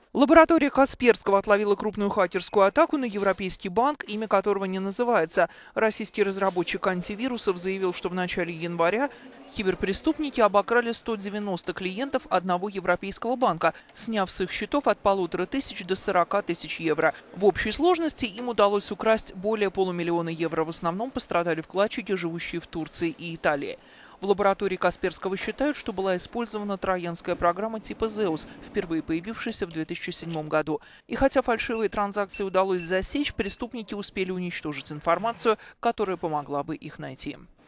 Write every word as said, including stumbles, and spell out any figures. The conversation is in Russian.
Лаборатория Касперского отловила крупную хакерскую атаку на Европейский банк, имя которого не называется. Российский разработчик антивирусов заявил, что в начале января киберпреступники обокрали сто девяносто клиентов одного европейского банка, сняв с их счетов от полутора тысяч до сорока тысяч евро. В общей сложности им удалось украсть более полумиллиона евро. В основном пострадали вкладчики, живущие в Турции и Италии. В лаборатории Касперского считают, что была использована троянская программа типа «Зеус», впервые появившаяся в две тысячи седьмом году. И хотя фальшивые транзакции удалось засечь, преступники успели уничтожить информацию, которая помогла бы их найти.